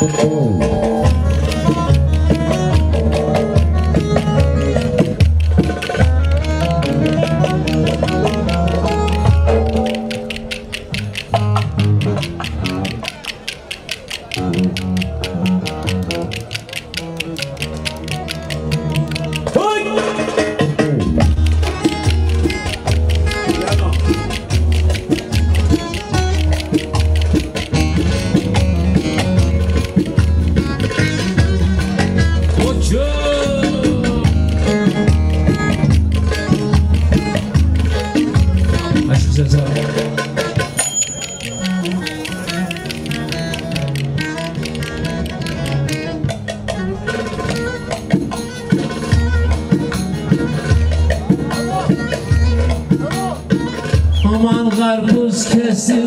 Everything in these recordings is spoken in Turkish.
Aman karpuz kesim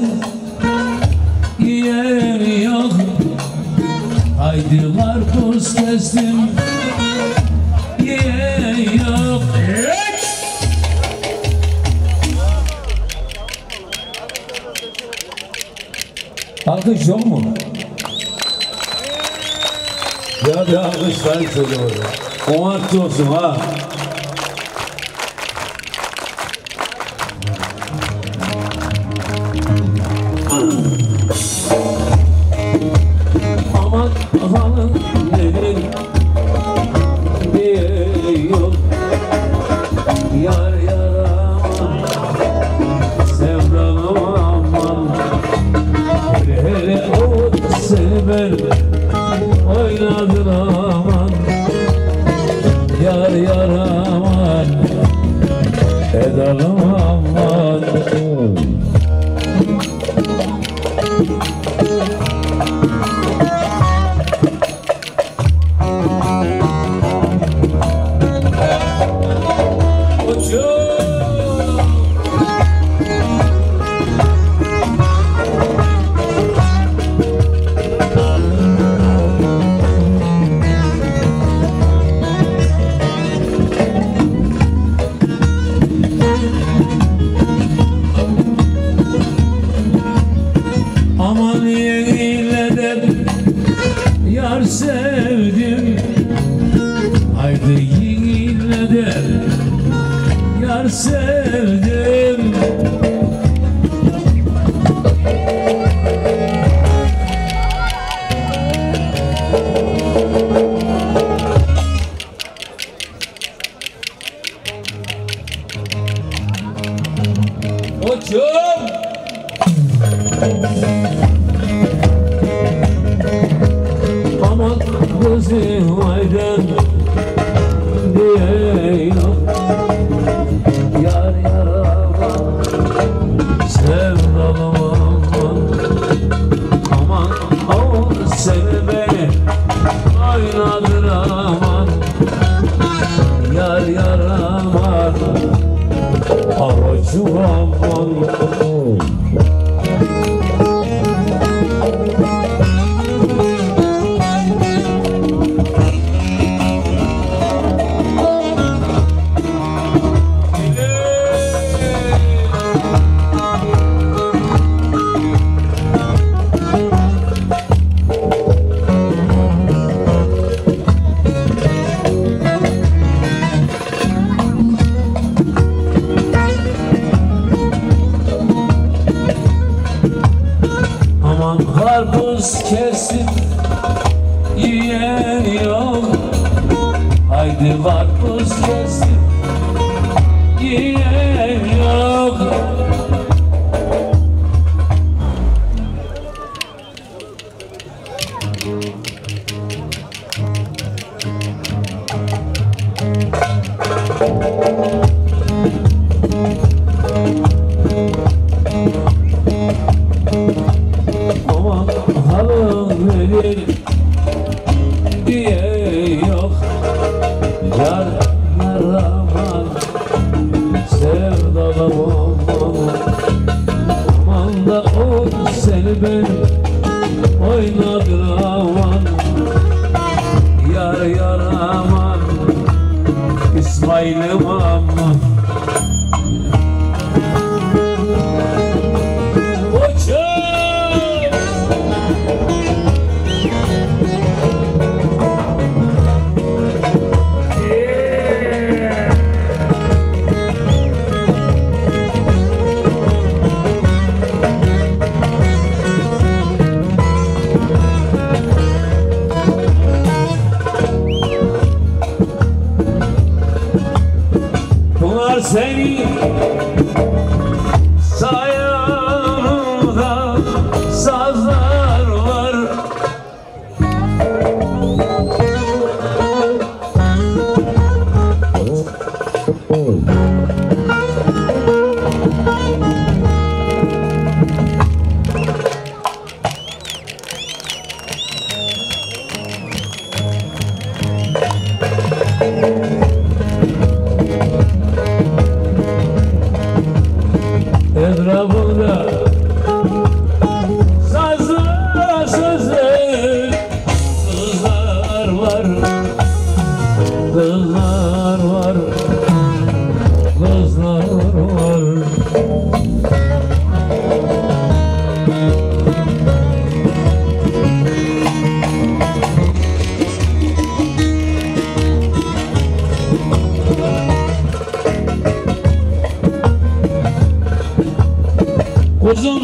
yiyen yok. Haydi karpuz kesim yiyen yok. Alkış yok mu? Ya bir alkışlar söyle orada. O artı olsun ha. Aman hanım nedir diye yok. Yar yar aman sevdalım aman. Hele o seni ben oynadın aman. Yar yar aman edalım aman. Aman yeniyle de yar sevdim. Haydi yeniyle de yar sevdim. Koçum! Aman gözüm aydın diye yok. Yar yar aman sevdalım aman. Aman o seni beni oynadır aman. Yar yar aman aracım aman. Aman karpuz kesip yiyen yok. Haydi karpuz kesip yiyen yok. Aman halım verir diye yok. Yar yar aman sevdalım aman. Aman da o seni ben oynadır aman.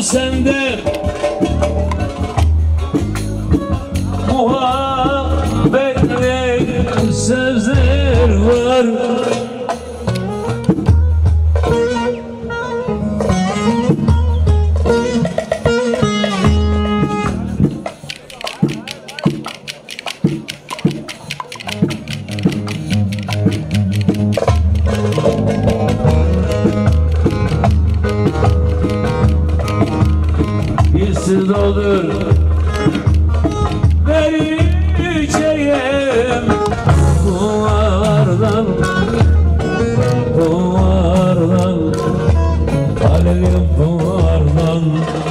sende muhabbetli sözler var. Birisi doldur vereceğim duvardan, duvardan, alevim duvardan.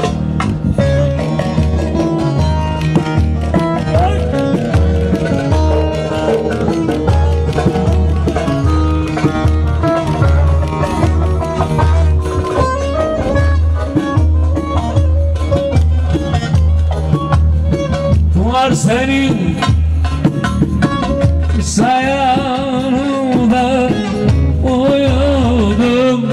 Duvar senin sayanında uyudum.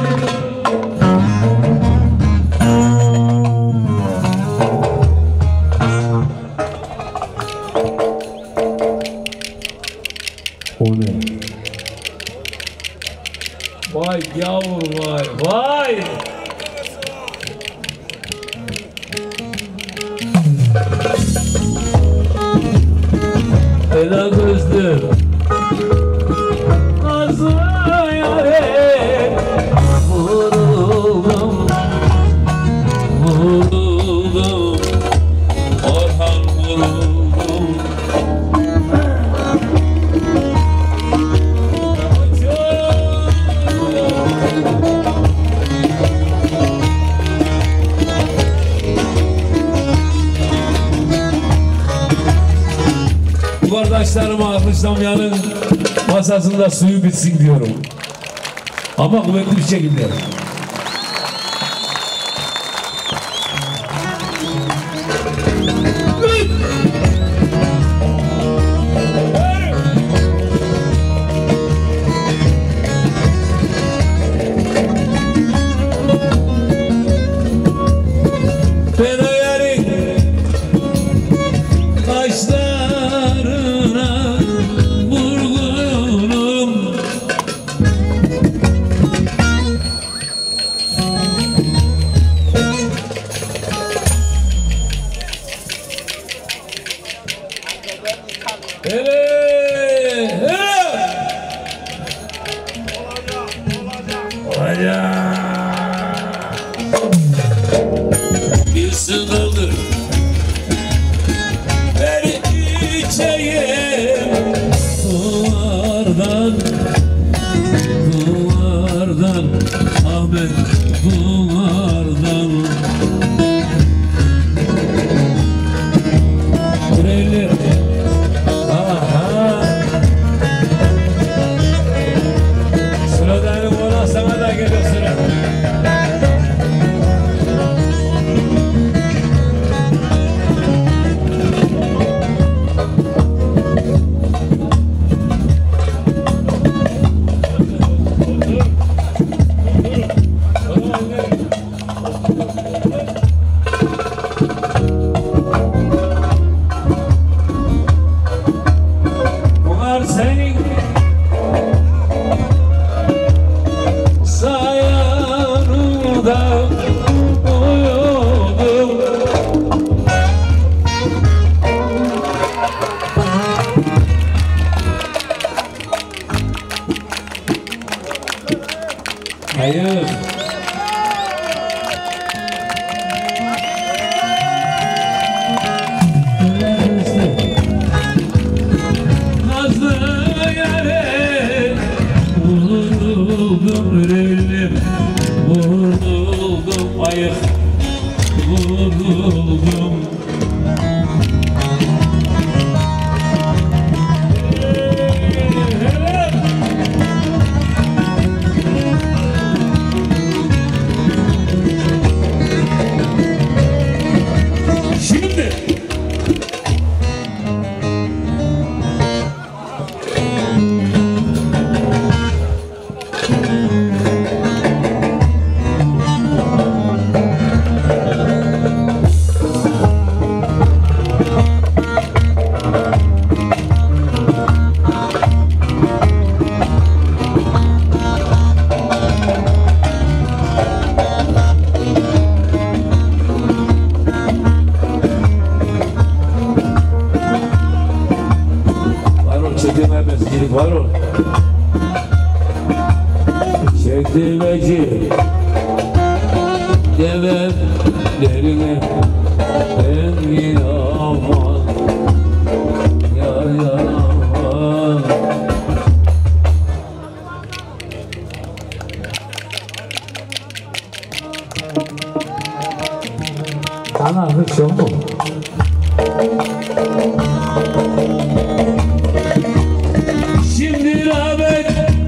O ne? Vay yavur vay vay. Ela gözlü nazlı yâre vuruldum, vuruldum, Orhan vuruldum. Kardeşlerime alkışlamayanın masasında suyu bitsin diyorum. Ama kuvvetli bir şekilde. Bir sınırdır vereceğim duvardan, duvardan, Ahmet duvardan. Yüreğli sıradanın ona sana da geliyor sıra. Bunlar senin sayanında uyudum. Hayır. Nazlı yâre vuruldum, yüreğim vuruldum, ayık vuruldum. Seyit var ol. Çektirmeci devemlerini engin aman yar yar aman. Ana hiç yok mu? Şimdi rağbet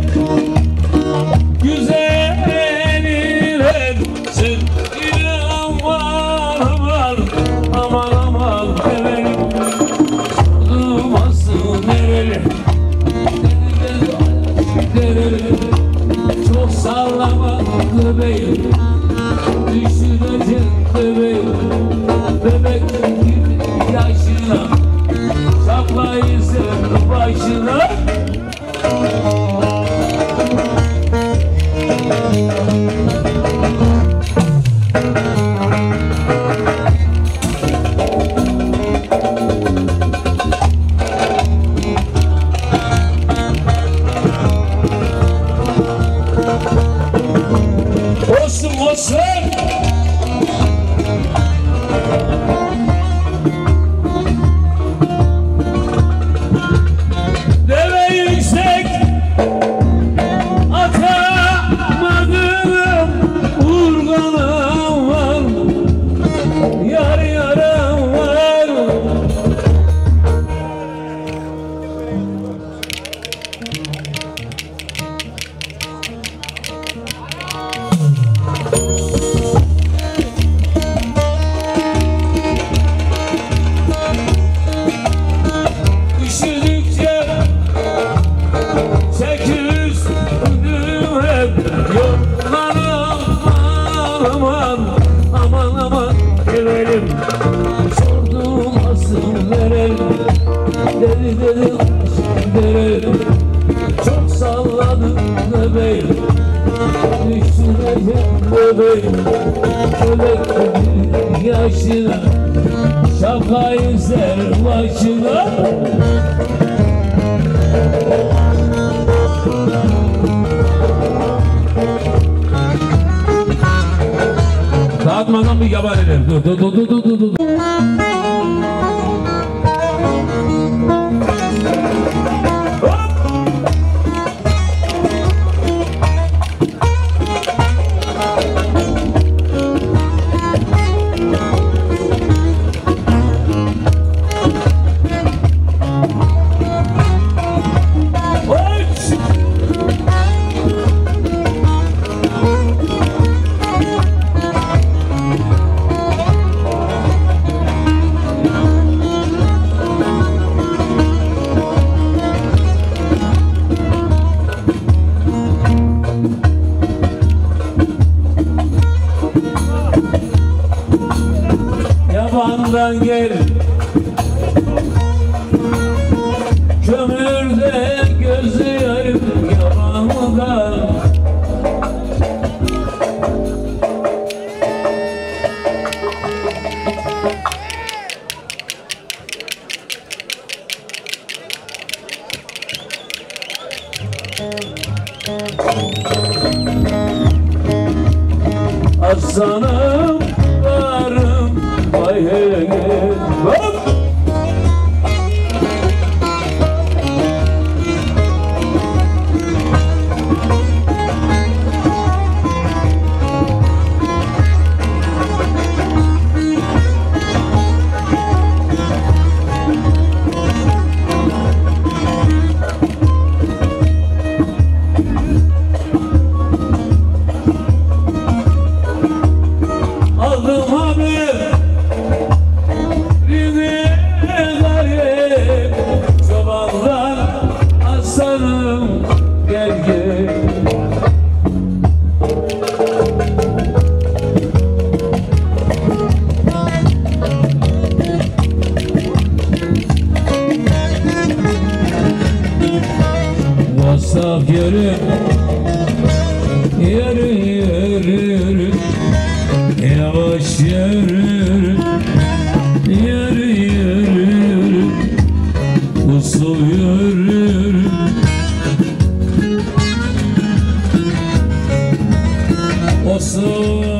güzelin hepsi aman aman aman aman efendim durmasın nereli nereli çok sallama bebeğim düşürecek bebeğim bebek gibi yaşına şaplayı sen başına. Olsun olsun. Deve yüksek atamadım, urganım var, yar yarım var. Üşüdükçe çekil üstüm hep yollarım aman aman aman gelelim sordum asıl verelim dedi dedi verelim çok salladım bebeğim düşürecek bebeğim bebek gibi yaşına şapkayı ser başına. Dağıtmadan bir yaban edelim. Dur. Yabandan gel kömürde gözü yarım yabandan. Aslanım varım vay hey hey hop. Aldım haber garip çobandan aslanım gel gel. Vasaf yürü yürü yürü yürü yavaş yürü yürü yürü yürü usul yürü olsun.